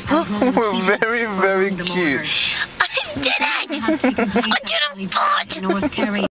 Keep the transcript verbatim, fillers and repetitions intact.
We're very, very cute. I did it! I didn't touch!